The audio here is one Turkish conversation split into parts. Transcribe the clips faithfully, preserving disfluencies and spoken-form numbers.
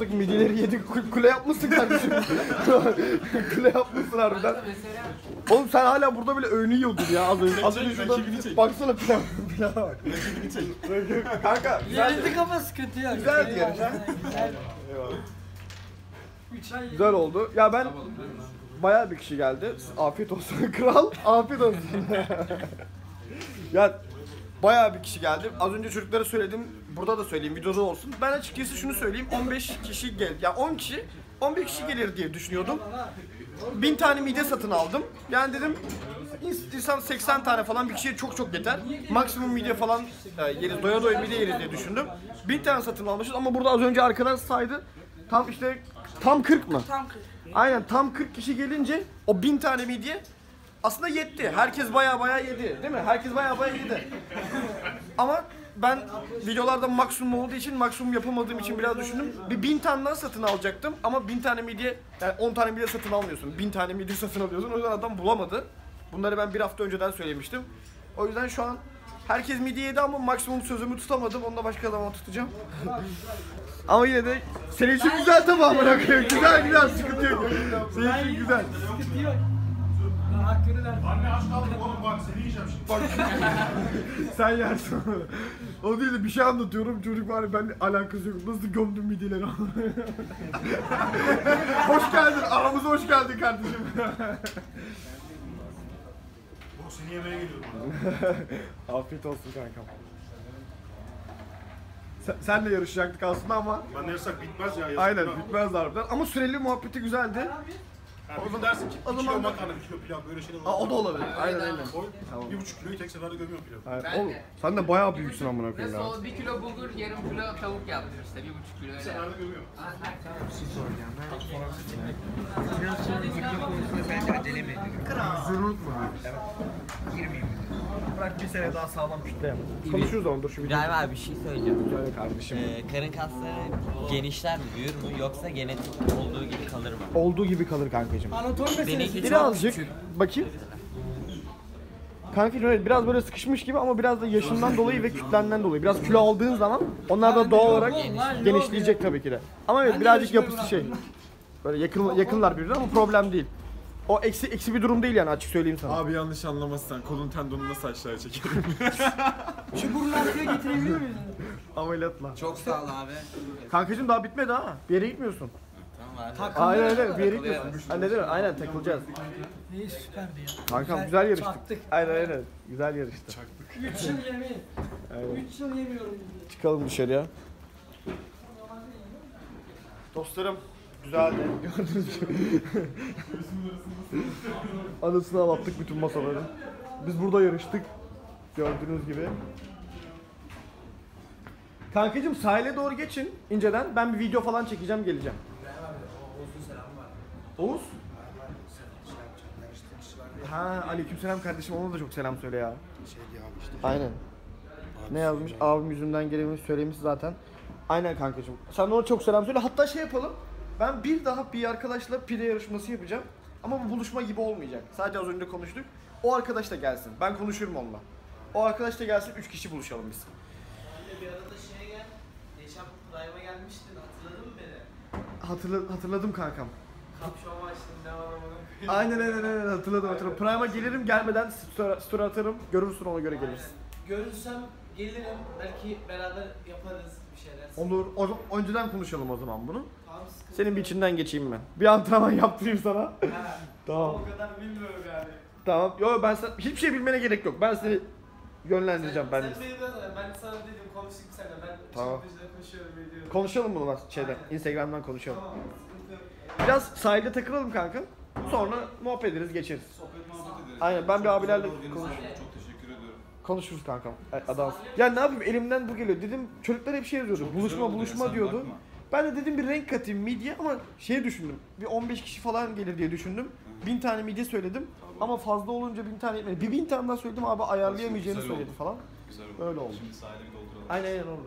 taraftaki midyeleri yedik, kule yapmışsın kardeşim. Kule yapmışsın harbiden. Oğlum sen hala burada bile öğünü yiyordun ya az önce. Az önce şurada baksana pilav. Pilav bak. Rakibini çek. Kanka güzeldi. Yenildik ama sıkıntı yok. Güzeldi yarış ha. Güzel. Güzel oldu. Ya ben bayağı bir kişi geldi. Afiyet olsun kral. Afiyet olsun. Ya bayağı bir kişi geldi. Az önce çocuklara söyledim. Burada da söyleyeyim. Videoda olsun. Ben açıkçası şunu söyleyeyim. on beş kişi geldi. Ya on kişi, on bir kişi gelir diye düşünüyordum. bin tane midye satın aldım. Yani dedim insan seksen tane falan bir kişiye çok çok yeter. Maksimum midye falan e, yeriz. Doya doya midye yeriz diye düşündüm. bin tane satın almışız ama burada az önce arkadaş saydı. Tam işte tam kırk mı? Tam kırk. Aynen tam kırk kişi gelince o bin tane midye aslında yetti. Herkes baya baya yedi, değil mi? Herkes baya baya yedi. Ama ben videolarda maksimum olduğu için, maksimum yapamadığım için biraz düşündüm. Bir bin tane daha satın alacaktım ama bin tane midye, yani on tane midye satın almıyorsun. Bin tane midye satın alıyorsun. O yüzden adam bulamadı. Bunları ben bir hafta önceden söylemiştim. O yüzden şu an herkes midye yedi ama maksimum sözümü tutamadım. Onu da başka zaman tutacağım. Ama yine de senin için güzel tamamına koyayım. Güzel güzel, sıkıntı yok. Senin için güzel. Sıkıntı yok. Hakkını ver. Anne aç kaldık oğlum bak seni yiyeceğim şimdi. Bak sen yersin onu. O değil de bir şey anlatıyorum. Çocuk var benimle alakası yok. Nasıl gömdün midyeleri? Hoş geldin. Aramıza hoş geldin kardeşim. Bak seni yemeye geliyorum. Afiyet olsun kankam. Sen, senle yarışacaktık aslında ama Ben ne yasak bitmez ya. aynen bitmez harbiden. Ama süreli muhabbeti güzeldi. Yani o zaman dersin ki o bir kilo zaman- makarna, bir kilo pilav böyle şeyler olur. Aa, o da olabilir. Aynen aynen. Koy, Tamam. bir buçuk kiloyu tek seferde gömüyorum pilavı. aynen. Ben Oğlum, de. sen de bayağı büyüksün amına koyayım ya. Nasıl bir kilo bulgur, yarım kilo tavuk yaptım işte, bir buçuk kilo Bir öyle. seferde gömüyorum. Biraz sonra video konusunda bence acele mi ediyorum? Zırhlık mı? Evet. Girmeyeyim. Bırak bir sene daha sağlam kütle. Konuşuruz onu dur şu videoyu. İbrahim abi bir şey söyleyeceğim. Söyle kardeşim. Ee, karın kasları genişler mi, büyür mü yoksa genetik olduğu gibi kalır mı? Olduğu gibi kalır kankacığım. Anatomi meselesi. Benimki çok Birazcık küçük. bakayım. Kankacığım öyle biraz böyle sıkışmış gibi ama biraz da yaşından dolayı ve kütlenden dolayı. Biraz kilo aldığın zaman onlar da doğal olarak genişleyecek tabii ki de. Ama evet birazcık yapısı şey. Böyle yakın yakınlar birbirine ama problem değil. O eksi eksi bir durum değil yani, açık söyleyeyim sana. Abi yanlış anlamazsan kolun tendonunu nasıl aşağıya çekerim? Şu burnu arkaya getirebilir miyiz? Ameliyatla. Çok sağ ol abi. Kankacığım daha bitmedi ha. Bir yere gitmiyorsun. Tamam abi. Aynen öyle, bir yere gitmiyorsun. Ha ne değil mi? Aynen takılacağız. İyi süperdi ya. Kankam güzel yarıştık. Çaktık. Aynen aynen. Güzel yarıştı. üç yıl yemeği. Aynen. üç yıl yemiyorum. Çıkalım dışarıya. Dostlarım güzeldi. Gördüğünüz gibi. Anısını ağlattık bütün masaları. Biz burada yarıştık. Gördüğünüz gibi. Kankacığım sahile doğru geçin inceden. Ben bir video falan çekeceğim, geleceğim. Oğuz? Ha, aleykümselam kardeşim, ona da çok selam söyle ya. Aynen. Ne yazmış? Abim yüzünden geleni söylemiş zaten. Aynen kankacığım. Sen de ona çok selam söyle. Hatta şey yapalım. Ben bir daha bir arkadaşla pide yarışması yapacağım. Ama bu buluşma gibi olmayacak. Sadece az önce konuştuk. O arkadaş da gelsin. Ben konuşurum onunla. O arkadaş da gelsin. Üç kişi buluşalım biz. Bir arada şeye gel. Geçen Prime'a gelmiştin, hatırladın mı beni? Hatırla, hatırladım kankam. Kapşon açtım, ne var ama. Aynen aynen aynen hatırladım hatırladım. Prime'a gelirim, gelmeden story, story atarım. Görürsün, ona göre gelirsin. Görürsem gelirim, belki beraber yaparız bir şeyler. Olur. O zaman önceden konuşalım o zaman bunu. Tamam, sıkıntı Senin bir içinden geçeyim ben. Bir antrenman yaptırayım sana. Ha, Tamam. o kadar bilmiyorum yani. Tamam. Yo ben sana hiçbir şey bilmene gerek yok. Ben seni yönlendireceğim ben. Sen beni de, ben sana dedim konuştuk seninle, ben Tamam. çok güzel koşuyorum ediyorum. Konuşalım bunu şeyden. Instagram'dan konuşalım. Tamam, sıkıntı yok. Biraz sahilde takılalım kanka. Sonra muhabbet ederiz, geçeriz. Sohbet muhabbet ederiz. Aynen, ben bir abilerle Çok güzel konuş- organizasyon, Çok teşekkür ediyorum. Konuşuruz kankam. Adam. Ya ne yapayım, elimden bu geliyor. Dedim çocuklar hep şey yazıyordu. Çok güzel Buluşma oldu ya, buluşma sen diyordu. bakma. Ben de dedim bir renk katayım midye ama şey düşündüm. Bir on beş kişi falan gelir diye düşündüm. Bin tane midye söyledim. Ama fazla olunca bin tane yetmedi. Bir bin tane daha söyledim, abi ayarlayamayacağını Güzel söyledi oldu. falan. Güzel oldu. Öyle oldu. Şimdi sahile bir dolduralım. Aynen aynen orada.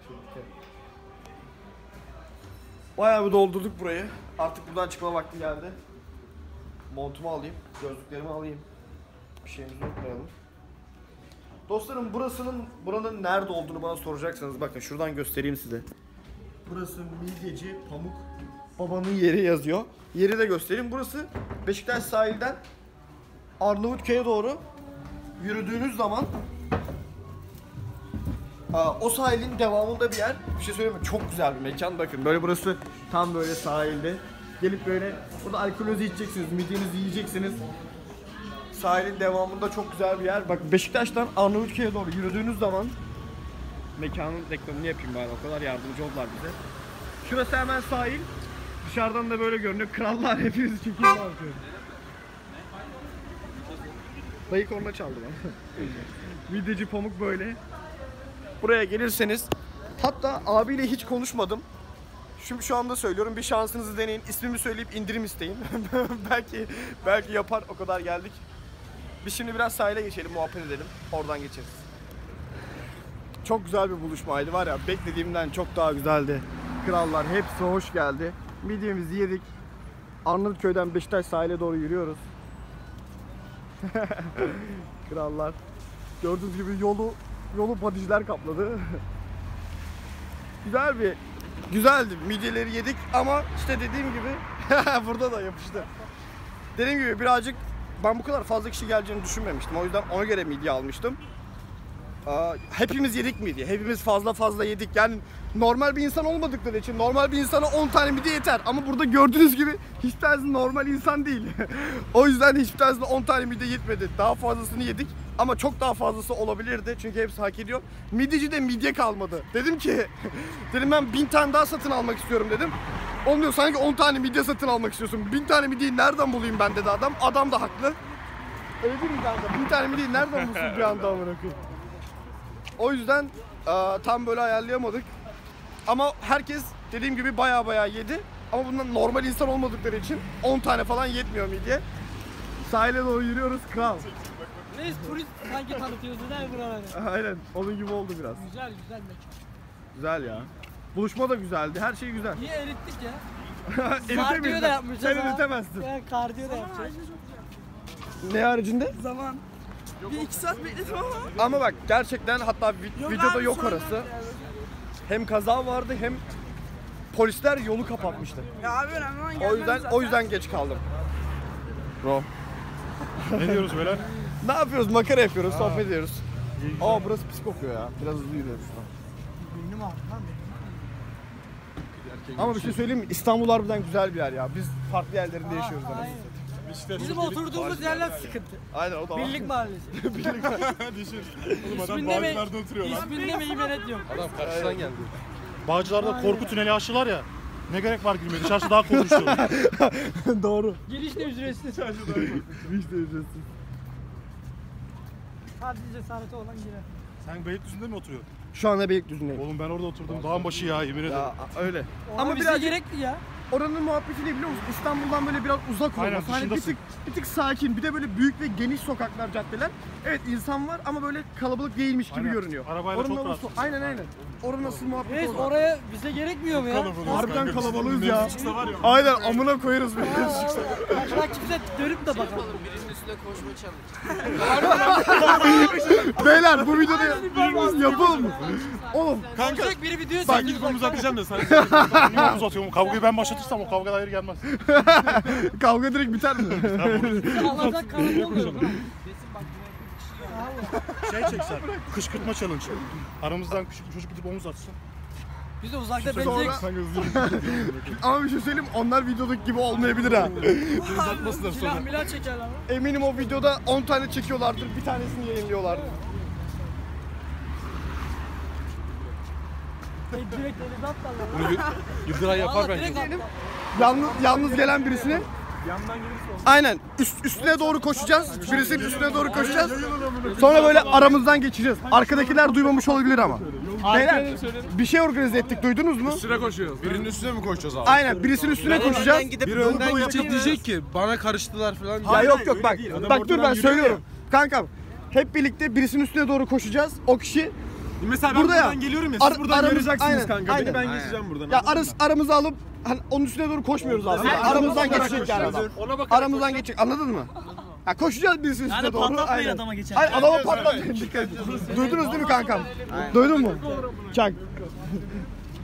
Bayağı bir doldurduk burayı. Artık buradan çıkma vakti geldi. Montumu alayım, gözlüklerimi alayım. Bir şeyimizi unutmayalım. Dostlarım burasının, buranın nerede olduğunu bana soracaksanız bakın şuradan göstereyim size. Burası midyeci Pamuk Baba'nın yeri yazıyor. Yeri de göstereyim. Burası Beşiktaş sahilden Arnavutköy'e doğru yürüdüğünüz zaman o sahilin devamında bir yer. Bir şey söyleyeyim mi? Çok güzel bir mekan. Bakın böyle burası tam böyle sahilde. Gelip böyle burada alkolünüzü içeceksiniz, midyenizi yiyeceksiniz. Sahilin devamında çok güzel bir yer. Bak Beşiktaş'tan Arnavutköy'e doğru yürüdüğünüz zaman mekanın reklamını yapayım bari, o kadar yardımcı oldular bize. Şurası hemen sahil. Dışarıdan da böyle görünüyor. Krallar hepinizi çekiyor artık. Dayı korna çaldı bana. Midyeci Pamuk böyle. Buraya gelirseniz, hatta abiyle hiç konuşmadım. Şu, şu anda söylüyorum, bir şansınızı deneyin. İsmimi söyleyip indirim isteyin. belki belki yapar, o kadar geldik. Biz şimdi biraz sahile geçelim, muhabbet edelim. Oradan geçeriz. Çok güzel bir buluşmaydı var ya, beklediğimden çok daha güzeldi. Krallar hepsi hoş geldi. Midyemizi yedik. Arnavutköy'den Beşiktaş sahile doğru yürüyoruz. Krallar. Gördüğünüz gibi yolu yolu paticiler kapladı. Güzel bir güzeldi. Midyeleri yedik ama işte dediğim gibi burada da yapıştı. Dediğim gibi birazcık ben bu kadar fazla kişi geleceğini düşünmemiştim. O yüzden ona göre midye almıştım. Aa, hepimiz yedik midye. Hepimiz fazla fazla yedik. Yani normal bir insan olmadıkları için normal bir insana on tane midye yeter. Ama burada gördüğünüz gibi hiç tanesi normal insan değil. O yüzden hiçbir tanesine on tane midye yetmedi. Daha fazlasını yedik. Ama çok daha fazlası olabilirdi. Çünkü hepsi hak ediyor. Midyeci de midye kalmadı. Dedim ki dedim ben bin tane daha satın almak istiyorum dedim. Olmuyor, sanki on tane midye satın almak istiyorsun. bin tane midyeyi nereden bulayım ben dedi adam. Adam da haklı. Öyle değil mi kanka? bin tane midyeyi nereden bulsun bir anda amına koyayım. O yüzden e, tam böyle ayarlayamadık. Ama herkes dediğim gibi baya baya yedi. Ama bundan normal insan olmadıkları için on tane falan yetmiyor midye. Sahile doğru yürüyoruz, kral. Reis turist sanki tanıtıyoruz değil mi buraları? Aynen, onun gibi oldu biraz. Güzel güzel mekan. Güzel ya. Buluşma da güzeldi, her şey güzel. Niye erittik ya? Eritemeyiz. Kardiyo da yapmayacağız. Sen eritemezsin. Yani kardiyo da yapacağız. Ne haricinde? Zaman. Bir iki saat bekledim ama. Ama bak gerçekten, hatta vi- Yok videoda abi, yok sonra orası. ya. Hem kaza vardı hem polisler yolu kapatmıştı. Ya abi önemli olan O yüzden o yüzden geç kaldım. Bro. Ne diyoruz beyler? Ne yapıyoruz? Makara yapıyoruz, sohbet ediyoruz. Aa burası pis kokuyor ya. Biraz hızlı yürüyoruz. Benim ağrım lan benim. Ama bir şey söyleyeyim mi? İstanbul harbiden güzel bir yer ya. Biz farklı yerlerinde yaşıyoruz. Aynen. anasını satayım. Bizim oturduğumuz yerler sıkıntı. Aynen, o da var. Birlik mahallesi. Düşün. Oğlum adam İsminde mi, Bağcılar'da oturuyor lan. isminde meymenet yok. Adam karşıdan geldi. Bağcılar'da korku tüneli aşılar ya. Ne gerek var girmeye? Dışarısı daha korkunçtu. Doğru. Giriş de ücretsiz. Hiç de ücretsiz. Sadece cesareti olan girer. Sen Beylikdüzü'nde mi oturuyorsun? Şu anda Beylikdüzü'ndeyim. Oğlum ben orada oturdum. Dağın başı ya, yemin ederim. Ya öyle. Ama Ama bize biraz gerekli ya. oranın muhabbeti ne biliyor musun? İstanbul'dan böyle biraz uzak Aynen, olması. Hani bir dışındasın. tık, bir tık sakin. Bir de böyle büyük ve geniş sokaklar, caddeler. Evet insan var ama böyle kalabalık değilmiş gibi Aynen. görünüyor. Arabayla Oranın çok havası- rahatsın. Aynen aynen. Oranın nasıl muhabbeti Reis orada. oraya bize gerekmiyor mu ya? Harbiden kalabalığız ya. Mevzu var ya. Aynen, amına koyarız böyle. Bırak kimse dönüp de bakalım. Birinin üstüne koşma challenge. Beyler bu videoda yapalım mı? Oğlum Kanka. Olacak biri video Bak çekiyor. ilk omuz atacağım da sen niye omuz atıyorum? Kavgayı ben başlatırsam o kavga hayır gelmez. kavga direkt biter mi? Allah'tan kanlı oluyor. Şey çeksen, kışkırtma challenge. Aramızdan küçük bir çocuk gidip omuz atsın. Biz de uzakta Sonra- benzek. Ama bir şey söyleyeyim, onlar videodaki gibi olmayabilir ha. Atmasınlar sonra. Silah milah çekerler ama. Eminim o videoda on tane çekiyorlardır, bir tanesini yayınlıyorlardır. E, direkt denize atlarlar. Yıldıray yapar bence. Direkt atlar. Yalnız, yalnız gelen birisini aynen üst, üstüne doğru koşacağız. Birisinin üstüne doğru koşacağız. Sonra böyle aramızdan geçeceğiz. Arkadakiler duymamış olabilir ama. Beyler bir şey organize ettik, duydunuz mu? Üstüne koşuyoruz. Birinin üstüne mi koşacağız abi? Aynen, birisinin üstüne koşacağız. Biri önden gidecek diyecek ki bana karıştılar falan. Ya yok yok bak. Bak dur ben söylüyorum. Kankam hep birlikte birisinin üstüne doğru koşacağız. O kişi Mesela ben Burada ya. buradan geliyorum ya, Ar- siz buradan aramız- göreceksiniz aynen, kanka. aynen. Beni ben geçeceğim buradan. ya anladın arası, mı? aramızı alıp hani onun üstüne doğru koşmuyoruz aslında. Aramızdan geçecek yani adam. Ona bakarak Aramızdan geçecek, anladın mı? Ha, koşacağız birisinin üstüne doğru. patlatmayın aynen. adama geçerken. Hayır, adama patlatmayın. Dikkat edin. Duydunuz değil mi kankam? Duydun mu? Çak.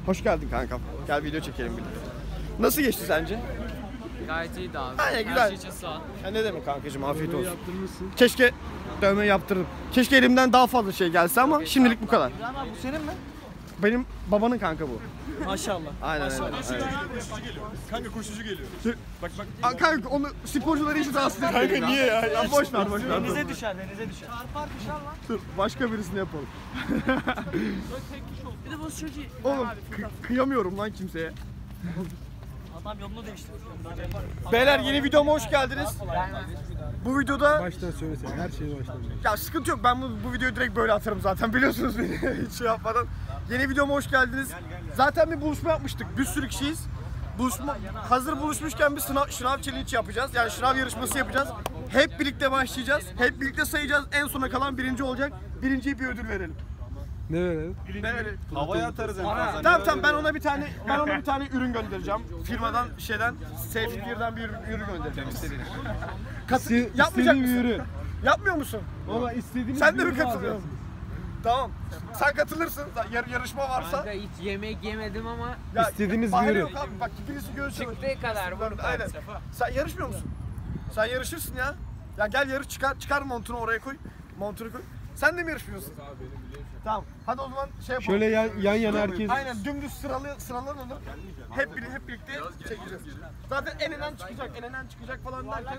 Hoş geldin kankam. Gel video çekelim birlikte. Nasıl geçti sence? Gayet iyiydi abi. Aynen, Her güzel. şey için sağ ol. Ya ne demek kankacığım, afiyet olsun. Keşke dövme yaptırdım. Keşke elimden daha fazla şey gelse ama şimdilik bu kadar. Bu senin mi? Benim babanın kanka bu. Maşallah. Aynen aynen. Kanka koşucu geliyor. Bak bak. Aa, kanka onu sporcuları hiç rahatsız etmeyin. Kanka niye ya? Ya boş ver boş ver. Denize düşer, denize düşer. Çarpar düşer lan. Dur başka birisini yapalım. Bir de bu çocuğu. Oğlum kı- kıyamıyorum lan kimseye. Adam yolunu değiştirdi. Beyler yeni videoma hoş geldiniz. Bu videoda Baştan söylesene. Her şeyi baştan. ya sıkıntı yok, ben bu, bu videoyu direkt böyle atarım zaten, biliyorsunuz beni hiç şey yapmadan. Yeni videoma hoş geldiniz. Zaten bir buluşma yapmıştık, bir sürü kişiyiz. Buluşma, hazır buluşmuşken bir sınav, sınav challenge yapacağız. Yani sınav yarışması yapacağız. Hep birlikte başlayacağız. Hep birlikte sayacağız. En sona kalan birinci olacak. Birinciye bir ödül verelim. Ne verelim? Ne verelim? Havaya atarız en fazla. Tamam tamam, ben ona bir tane ben ona bir tane ürün göndereceğim. Firmadan şeyden Seyfikir'den bir ürün, ürün göndereceğim istediğiniz. Katı, yapmayacak mısın? Ürün. Yapmıyor musun? Valla istediğiniz Sen de mi ürünü katılıyorsun? Tamam. Sen katılırsın. Yar, yarışma varsa. Kanka hiç yemek yemedim ama Ya, istediğiniz bahane bir ürün. yok abi. Bak birisi göğsüne. çıktığı kadar vur. Aynen. Sen yarışmıyor musun? Sen yarışırsın ya. Ya gel yarış, çıkar çıkar montunu oraya koy. Montunu koy. Sen de mi yarışmıyorsun? Tamam. Hadi o zaman şey yapalım. Şöyle yan, yan yana herkes. Aynen dümdüz sıralı sıralanalım. Hep birlikte hep birlikte çekeceğiz. Zaten en önden çıkacak, en önden çıkacak falan derken.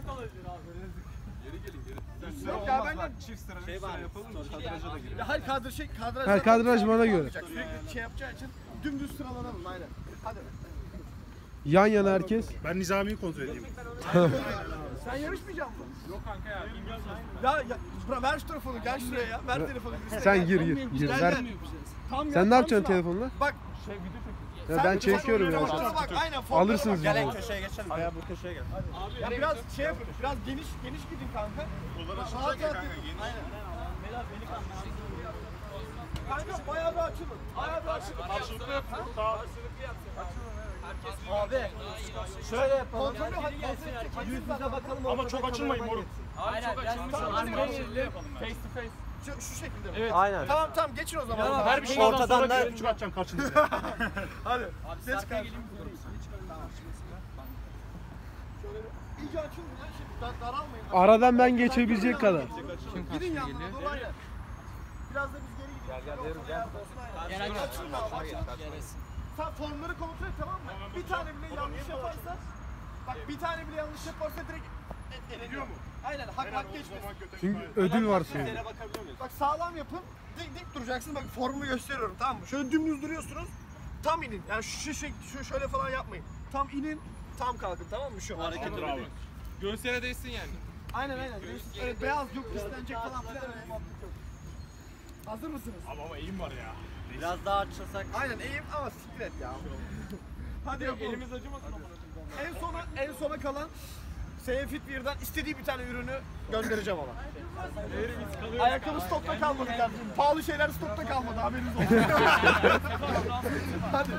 Yok ya ben de çift sıra şey yapalım mı? Kadraja da girelim. Ya hayır kadraj şey kadraj. Ha, kadraj bana göre. Sürekli şey yapacağı için dümdüz sıralanalım aynen. Hadi. Yan yana herkes. Ben Nizami'yi kontrol edeyim. Sen yarışmayacak mısın? Yok kanka ya. Ya, ya bırak, ver şu telefonu, gel şuraya ya. Ver telefonu. Sen gir gir gir. Gel, Ver. gel. Tam ya, Sen ne tam yapacaksın sınav. telefonla? Bak. Ya ben çekiyorum ya. Formlara bak, aynen formlara Alırsınız bak. bizi. köşeye geçelim. Ayağı bu köşeye gel. Ya biraz şey yapın, biraz geniş geniş gidin kanka. Rahat rahat gidin. Aynen. Kanka bayağı bir açılın. Bayağı bir açılın. Karşılıklı yapın. Abi şöyle yapalım. Kontrolü hadi yüz yüze bakalım. Ama çok açılmayın moruk. Aynen. Face to face. Şu, şu şekilde mi? Evet. Aynen. Tamam tamam geçin o zaman. Her bir şeyden ortadan sonra da görüntü çıkartacağım karşınıza. hadi. Geç kanka. Şöyle bir iyice açılın ya. Şimdi dar- daralmayın. Aradan ben geçebilecek kadar. Gidin yanlarına doğru aynen. Biraz da biz geri gidelim. Gel gel gel. Gel gel. Açılma abi. Sen formları kontrol et, tamam mı? Bir tane bile yanlış yaparsa, bak bir tane bile yanlış yaparsa direkt eleniyor mu? Aynen, hak hak geçmesin. Çünkü ödül var senin. Bak sağlam yapın, dik dik duracaksın. Bak formu gösteriyorum, tamam mı? Şöyle dümdüz duruyorsunuz, tam inin. Yani şu, şu, şu şöyle falan yapmayın. Tam inin, tam kalkın, tamam mı? Şu hareket Bravo. Göğüslere değsin yani. Aynen aynen. Evet, beyaz yok, pislenecek falan filan. öyle muhabbet yok. Hazır mısınız? Ama ama eğim var ya. Biraz daha açılsak. Aynen, eğim ama siktir et ya. Hadi yapalım. Elimiz acımasın ama. En sona en sona kalan Seyfit birden istediği bir tane ürünü göndereceğim ama. Ayakkabı stokta kalmadı kardeşim. Pahalı şeyler stokta kalmadı, haberiniz olsun. Hadi.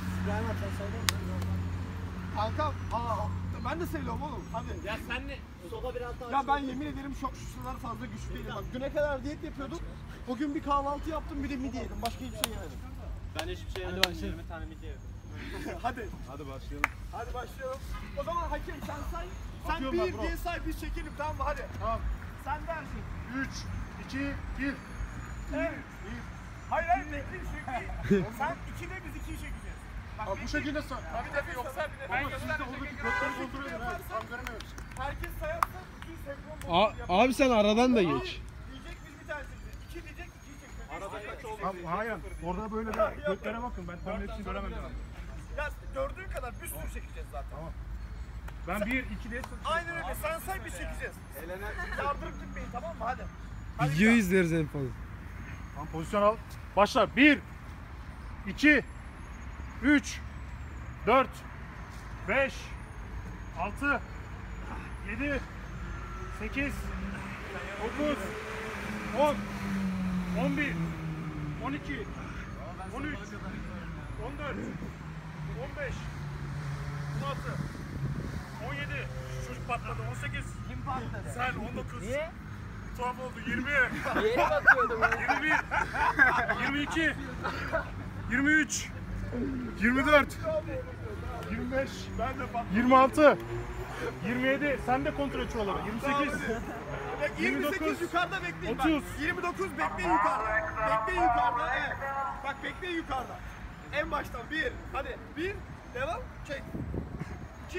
Kankam, aa, ben de seviyorum oğlum. Hadi. Ya sen ne? Soda biraz daha. Ya ben yemin ederim şu şu sıralar fazla güçlü değilim. Bak düne kadar diyet yapıyordum. Bugün bir kahvaltı yaptım, bir de midye yedim. Başka hiçbir şey yemedim. Ben hiçbir şey yemedim. Hadi başlayalım. Bir tane midye yedim. Hadi. Hadi başlayalım. Hadi başlayalım. O zaman hakem sen say. Sen Atıyorum ben bir bro. diye say, biz çekelim, tamam mı? Hadi. Tamam. Sen dersin. üç, iki, bir. Evet. Hayır hayır, bekleyin sürekli. Sen ikide, biz ikiyi çekeceğiz. Bak, Abi bu şekilde sor. Tabii tabii, yoksa ben gösterdim. Götleri kontrol edin ha. Tam göremiyoruz. Herkes sayarsa bütün senkron A- bozulur yapar. abi sen aradan da geç. Diyecek biz bir tane çekeceğiz. İki diyecek, ikiyi çekeceğiz. Arada kaç oldu? Abi, hayır. Orada böyle bir götlere bakın. Ben tam hepsini göremem. Ya gördüğün kadar bir sürü çekeceğiz zaten. Ben bir, iki diye Aynen öyle. Sen say, biz çekeceğiz. Yardırıp gitmeyin, tamam mı? Hadi. Hadi Video izleriz en fazla. Tamam, pozisyon al. Başla. bir, iki, üç, dört, beş, altı, yedi, sekiz, dokuz, on, on bir, on iki, on üç, on dört, on beş, on altı, on yedi, çocuk patladı, on sekiz, Kim patladı? sen on dokuz, Niye? tuhaf oldu, yirmi, Yeni bakıyordum. yirmi bir, yirmi iki, yirmi üç, yirmi dört. yirmi beş. yirmi altı. yirmi yedi. Sen de kontrol et şuraları. yirmi sekiz. yirmi sekiz yukarıda bekleyin. otuz. Bak. yirmi dokuz bekleyin yukarıda. Bekleyin yukarıda. Evet. Bak bekleyin yukarıda. En baştan bir. Hadi bir. Devam. Çek. İki.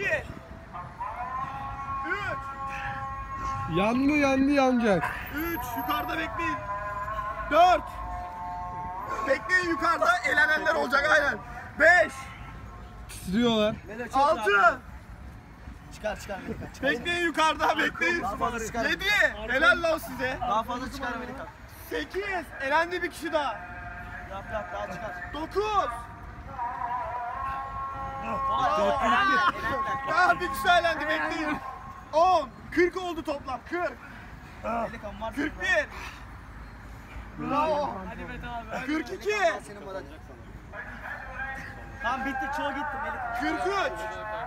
Üç. Yandı yandı yanacak. Üç. Yukarıda bekleyin. Dört. Bekleyin yukarıda. Elenenler olacak aynen. Beş. Titriyorlar. Altı. Çıkar çıkar Melika. Bekleyin yukarıda. Bekleyin. Daha fazla çıkar. Yedi. Helal lan size. Daha fazla çıkar Melika. Sekiz. Elendi bir kişi daha. Yap yap daha çıkar. Dokuz. Tamam. Daha bir kişi elendi bekleyin. On. Kırk oldu toplam. Kırk. Melika var. Kırk bir. Bravo. Hadi Mete abi. Kırk iki. Senin var hadi. Tamam bitti çoğu gitti Melika. Kırk üç.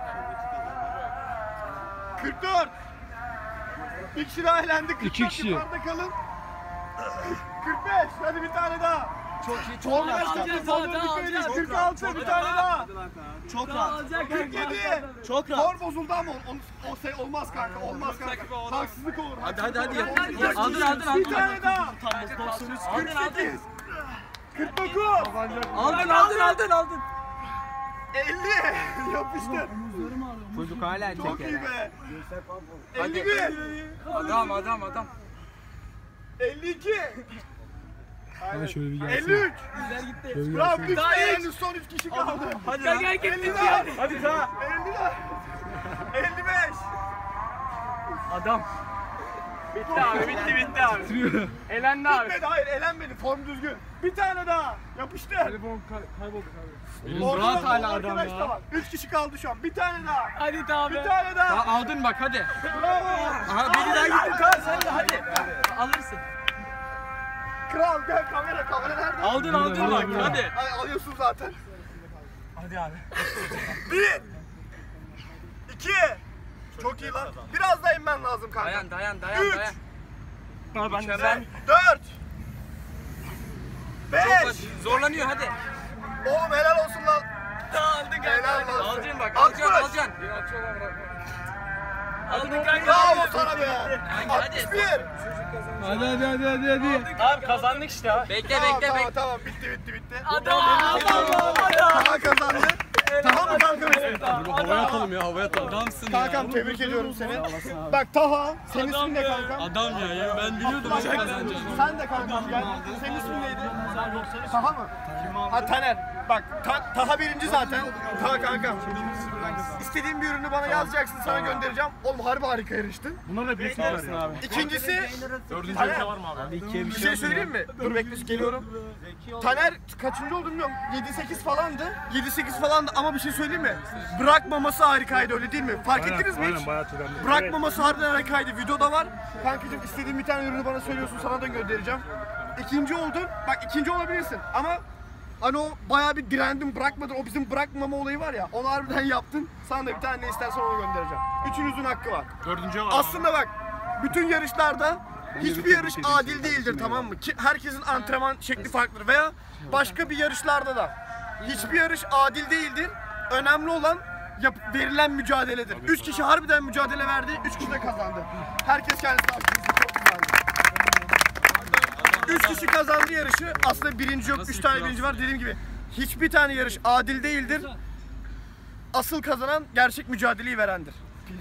Kırk dört. Bir kişi daha elendi. Kırk İki dört kişi. yukarıda kalın. Kırk beş. Hadi bir tane daha. Çok iyi çok Çok rahat. alacağız, Çok daha, daha alacağız. kırk altı. Bir tane daha. Çok rahat. Alacak. kırk yedi. Çok rahat. Kor bozuldu ama o, o şey olmaz kanka. Olmaz kanka. Haksızlık olur. Hadi hadi, hadi, yap. Aldın, aldın, aldın. Bir tane daha. doksan üç. kırk sekiz. kırk dokuz. Aldın aldın aldın aldın. elli. Yapıştır. Çocuk hala Çok iyi çeker. be. elli bir. Adam adam adam. elli iki. Ama şöyle bir elli gelsin. üç. Güzel gitti. Şöyle bir Bravo. gelsin. Daha iyi. Son üç kişi kaldı. Hadi gel gel gel. elli daha. Hadi daha. elli daha. elli beş. Adam. Bitti abi bitti bitti abi. Elendi abi. Bitmedi. Hayır elenmedi. Form düzgün. Bir tane daha. Yapıştır. Telefon kayboldu abi. Orada rahat da hala arkadaş adam da ya. var. Üç kişi kaldı şu an. Bir tane daha. Hadi abi. Bir tane daha. Aldın bak hadi. Bravo. Aha biri daha gitti. Tamam sen de hadi. Alırsın. Kral gel kamera. Kamera nerede? Aldın aldın bak hadi. Ay, alıyorsun zaten. Hadi abi. Bir. İki. Çok iyi lan. Biraz daha inmen lazım kanka. Dayan dayan dayan Üç. dayan. Abi ben ben Dört. Çok Beş. basit. Zorlanıyor hadi. Oğlum helal olsun lan. aldın Helal kanka. olsun. Alacaksın bak Altmış. alacaksın alacaksın. Aldın kanka. Bravo sana be. Hadi. altmış bir. Hadi hadi hadi hadi hadi. Abi kazandık işte abi. Bekle Tamam bekle tamam bekle. tamam bitti bitti bitti. Adam adam adam. Daha kazandı. Tamam mı kanka? Havaya atalım ya havaya atalım. Adamsın Kankam tebrik ediyorum seni. Bak Taha, senin ismin ne kanka? Adam ya, ya ben biliyordum. Bak, sen de kankam gel. Senin ismin neydi? Taha mı? Ha Taner. Bak Ta- Taha birinci zaten. Taha kankam. İstediğin bir ürünü bana yazacaksın, sana göndereceğim. Oğlum harbi harika yarıştın. Bunlar da bir versin abi. İkincisi Dördüncü Taner. ülke var mı abi? Bir şey söyleyeyim mi? Dur bekle geliyorum. Taner kaçıncı oldu bilmiyorum. yedi sekiz falandı. yedi sekiz falandı ama bir şey söyleyeyim mi? Bırakmaması harikaydı öyle değil mi? Fark ettiniz mi hiç? Aynen bayağı tükendim. Bırakmaması harbiden harikaydı. Videoda var. Kankacığım istediğin bir tane ürünü bana söylüyorsun, sana da göndereceğim. İkinci oldun. Bak ikinci olabilirsin ama hani o bayağı bir direndin, bırakmadın. O bizim bırakmama olayı var ya. Onu harbiden yaptın. Sana da bir tane ne istersen onu göndereceğim. Üçünüzün hakkı var. Dördüncü var. Aslında bak bütün yarışlarda hiçbir yarış adil değildir, tamam mı? Ki herkesin antrenman şekli farklıdır veya başka bir yarışlarda da hiçbir yarış adil değildir. Önemli olan yap- verilen mücadeledir. Üç kişi harbiden mücadele verdi, üç kişi de kazandı. Herkes kendisi hakkında çok güzeldi. Üç kişi kazandı yarışı. Aslında birinci yok, üç tane birinci var. Dediğim gibi hiçbir tane yarış adil değildir. Asıl kazanan gerçek mücadeleyi verendir.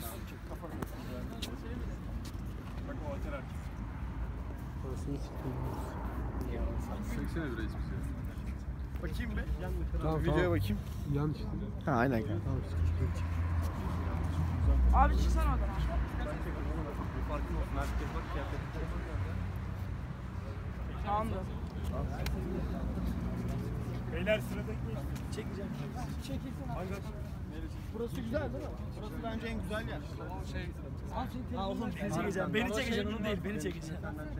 Bakayım bir. Tamam Videoya tamam. bakayım. Yan işte. Ha aynen. Tamam sıkıntı yok. Abi çıksana oradan. Tamam da. Beyler sıradaki. Çekeceğim. Çekilsin abi. Burası güzel değil mi? Burası bence en güzel yer. Ha oğlum beni çekeceğim. Beni çekeceksin onu değil beni çekeceksin.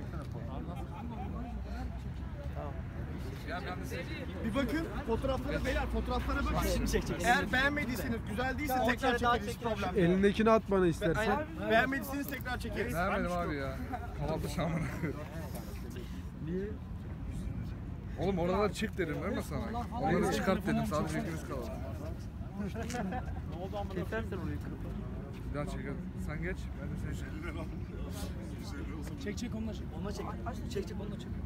Bir bakın fotoğraflara beyler fotoğraflara bakın. Şimdi çekeceksin. Eğer beğenmediyseniz, güzel değilse tekrar çekeriz, hiç problem değil. Elindekini at bana istersen. Eğer beğenmediyseniz tekrar çekeriz. Vermedim abi ya. Havalı şamana. Oğlum oraları çık dedim değil mi sana? Oraları çıkart dedim. Sadece ikimiz kalalım. Kesersin orayı kırıp. Bir daha çek hadi. Sen geç. Ben de seni çek. Çek çek onunla çek. Onunla çek. Çek çek onunla çek.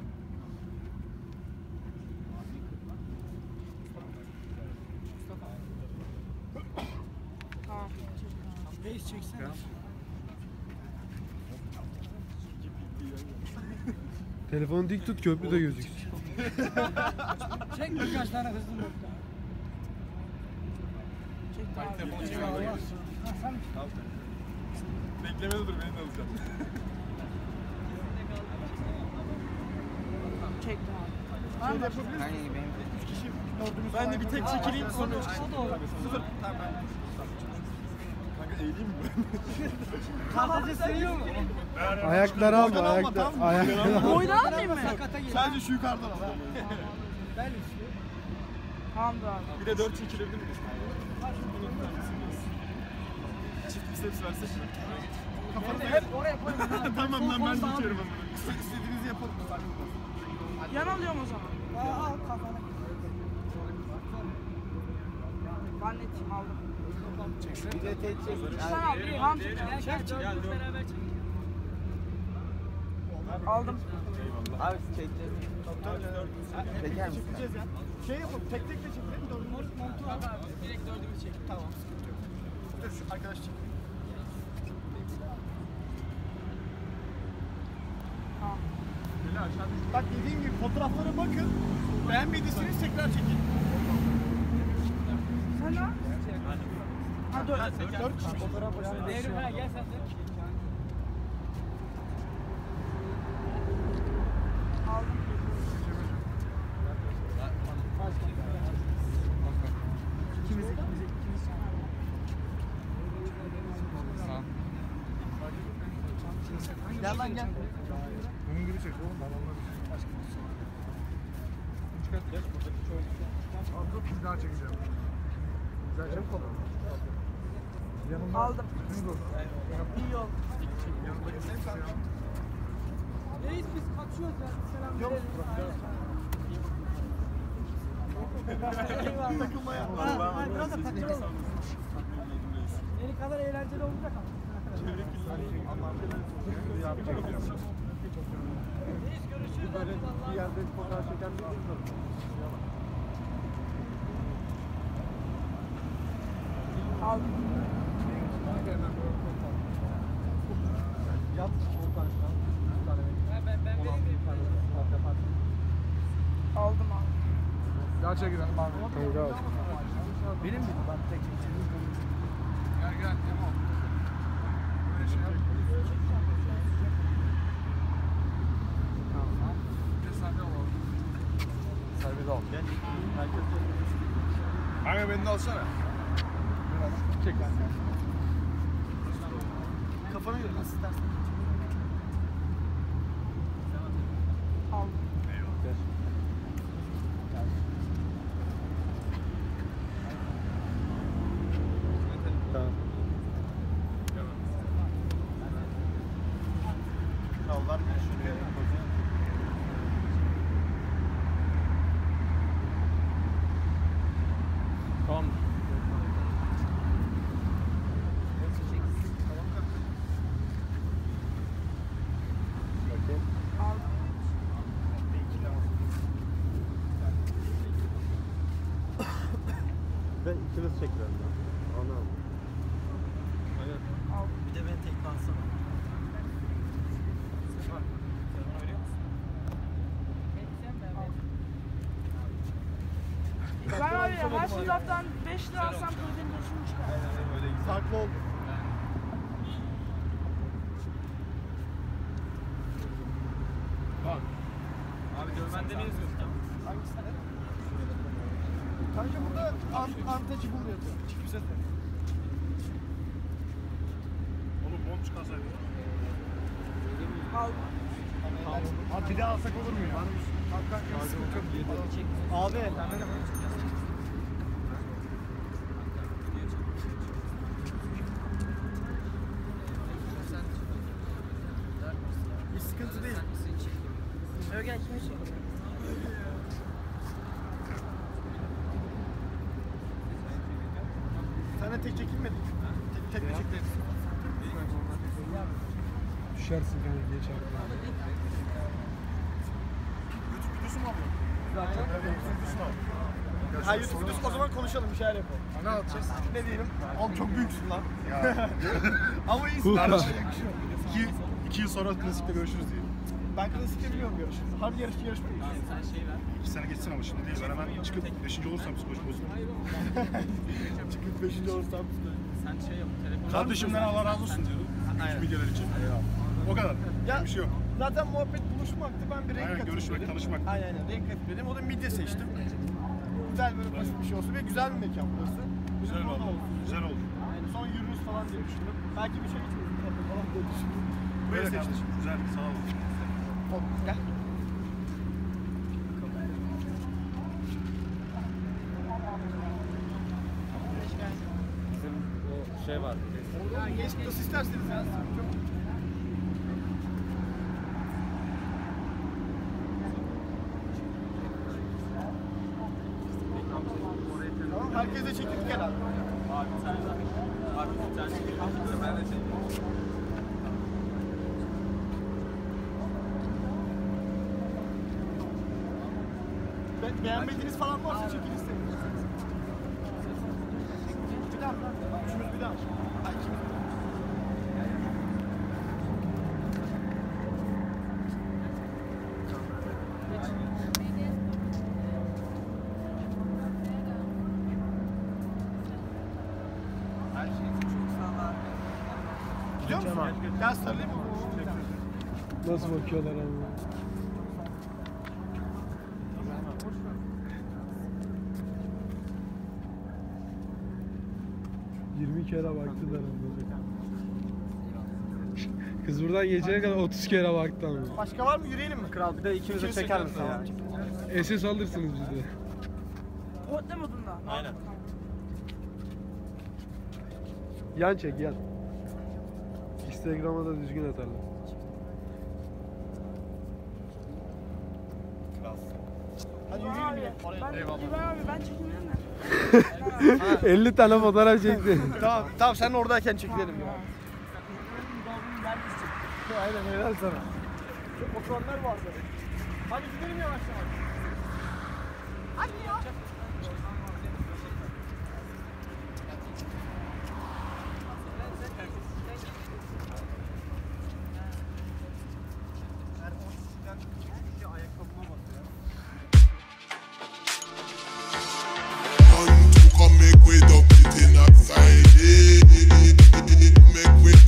Reis çeksene. Telefonu dik tut, köprü de gözüksün. Çek birkaç tane hızlı nokta. Çek daha. telefonu çek. Ha, sen Beklemede dur beni de alacağım. çek daha. Şöyle yapabiliriz. Üç kişi dördümüz. Ben de bir tek çekileyim sonra üç kişi. O da olur. Sıfır. Tamam ben. Kanka eğileyim mi ben? Sadece seviyor mu? Ayakları alma, Boydan alma, ayakları. tamam mı? Ayakları alma. Boydan almayayım mı? Sakata gir. Sadece şu yukarıdan al. Ben üstü. Tamam da abi. Bir de dört çekilebilir miyiz? Çift biceps versek mi? Kafanı hep oraya koy. Tamam lan ben de içerim onu. İstediğinizi yapalım. Yan alıyorum o zaman. Aa, al kafana. Ben netiyim aldım. Bir de tek çek. Sen al bir ham çek. Çek çek. Beraber çek. Aldım. Abi çekeceğiz. Çeker misin? Çekeceğiz ya. Şey yapalım. Tek tek de çekelim. Dördümüz. Montu al abi. Direkt dördümüz çek. Tamam. Dur şu arkadaş çek. Tamam. Bak dediğim gibi fotoğraflara bakın. Beğenmediyseniz tekrar çekin. Sen ne? Ha dört. Dört kişi. Fotoğraf Devrim ha gel sen de. Aldım. İkimiz ikimiz ikimiz. Gel lan gel. Bunun gibi çek oğlum, ben anladım. Başka bir şey. Çıkart. Geç buradaki çoğu. Abi dur, bir daha çekeceğim. Güzel çek bakalım. Yanımda. Aldım. Düz dur. İyi oldu. Yanımdaki sen sen. Reis biz kaçıyoruz ya. Selam verelim. Eyvallah. Takılmaya. Ha, ha, biraz da takılalım. Yeni kadar eğlenceli olacak ama. Reis görüşürüz. Böyle bir yerde fotoğraf çeken bir insan. Aldım. Yat oradan şu an. Bir tane Ben ben aldım abi. Daha çekelim abi. Kanka al. benim miydi? Ben tek çekeceğim. Gel gel. Tamam. Böyle şey yap. Tamam. Bir de sahne alalım. Servis al. Gel. Herkes Kanka beni de alsana. çek. Kafana göre nasıl istersen. Aldım. Tamam. Yollar görüşürüz. Tamam. Ben ikimiz çekiyorum ben. Anladım. Bir de beni tekme atsana. Ben var ya her sınavdan beş lira alsam ödedim şunu çıkar. Farklı oldu. Abi dövmende ne yazıyorsun? Kanka burada untouchable yazıyor. Çık bir ses ver. Oğlum bom çıkarsaydı. Aldım. Abi bir daha alsak olur mu ya? Abi. Bir sıkıntı değil. Yok gel kimi çek. zaten tek çekilmedik. Tek, tek de çekilmedik. Düşersin kanka geç artık. YouTube videosu mu alıyor? Zaten. YouTube videosu mu alıyor? Ha YouTube videosu o zaman konuşalım bir şeyler yapalım. Ne atacağız? Ne diyelim? Oğlum çok büyüksün lan. Ya. Ama iyisin. Kardeşim. İki, iki yıl sonra klasikte görüşürüz diye. Ben klasikte biliyorum görüşürüz. Harbi yarış yarışma görüşürüz. İki sene geçsin ama şimdi değil. Ben hemen çıkıp beşinci olursam psikoloji bozulur. Çıkıp beşinci olursam. Sen şey yap, telefon. Kardeşimden Allah razı olsun diyorum. Bütün videolar için. O kadar. Ya, Bir şey yok. Zaten muhabbet buluşmaktı. Ben bir renk Aynen, katayım görüşmek, dedim. tanışmak. Aynen aynen renk katayım dedim. O da midye seçtim. Güzel böyle basit bir şey olsun ve güzel bir mekan burası. Güzel Bizim oldu. orada olsun. Güzel oldu. Yani son yürürüz falan diye düşündüm. Belki bir şey içeriz bir kafe falan diye düşündüm. Böyle Böyle kardeşim. seçtim. Güzel. Sağ olun. Hop, gel. Bizim o şey var. Ya geç nasıl isterseniz ya. Çok... Tamam, herkes de çekildik herhalde. Abi bir tane daha. Abi bir tane çekelim. Ben de çekeyim. Be beğenmediğiniz falan varsa çekil istedim. Bir daha. Üçümüz bir daha. Ay, ikimiz bir daha. Gidiyor musun? Gel sarılayım mı? Nasıl bakıyorlar ama? yirmi kere baktılar ama. Kız buradan geçene kadar otuz kere baktı ama. Başka var mı? Yürüyelim mi kral? Bir de ikimiz de çeker misin ya? S S alırsınız bizi de. Orta modunda. Aynen. Yan çek yan. Instagram'a da düzgün atarlar. Hadi yürüyelim ya. Oraya. Ben, İbrahim abi ben çekimlerim de. elli tane fotoğraf çekti. Tamam, tamam sen oradayken çekilelim ya. Aynen helal sana. Çok oturanlar vardı. Hadi gidelim yavaş yavaş. Hadi ya. Come make we up it in a Friday. Make we